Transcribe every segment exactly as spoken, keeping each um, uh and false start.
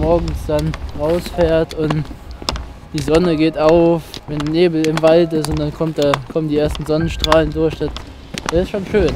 morgens dann rausfährt und die Sonne geht auf, wenn Nebel im Wald ist und dann kommt da, kommen die ersten Sonnenstrahlen durch. Das, das ist schon schön.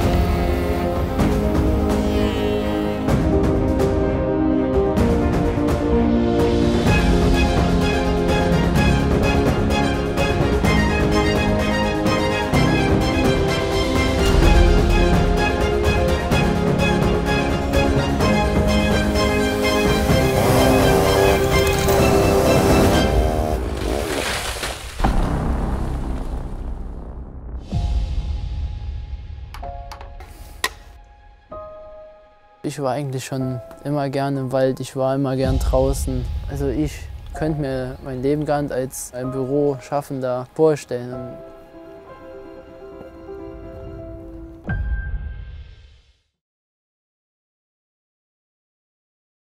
Ich war eigentlich schon immer gern im Wald, ich war immer gern draußen. Also ich könnte mir mein Leben gar nicht als ein Büro schaffender vorstellen.